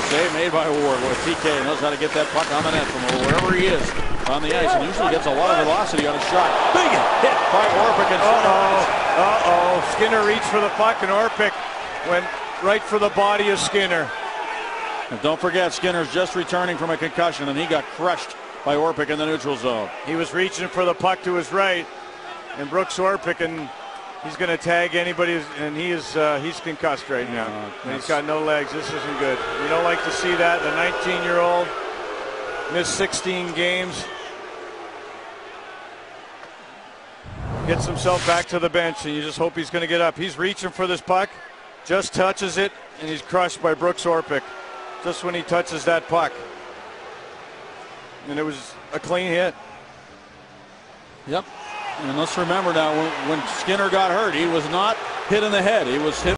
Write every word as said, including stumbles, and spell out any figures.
Save made by Ward with P K. Knows how to get that puck on the net from wherever he is on the ice, and usually gets a lot of velocity on a shot. Big hit by Orpik. Uh-oh. Uh-oh. Skinner reached for the puck, and Orpik went right for the body of Skinner. And don't forget, Skinner's just returning from a concussion, and he got crushed by Orpik in the neutral zone. He was reaching for the puck to his right, and Brooks Orpik, and he's going to tag anybody, and he is uh, he's concussed right now. Uh, and he's got no legs. This isn't good. You don't like to see that. The nineteen-year-old missed sixteen games. Gets himself back to the bench, and you just hope he's going to get up. He's reaching for this puck, just touches it, and he's crushed by Brooks Orpik just when he touches that puck. And it was a clean hit. Yep. And let's remember now, when, when Skinner got hurt, he was not hit in the head. He was hit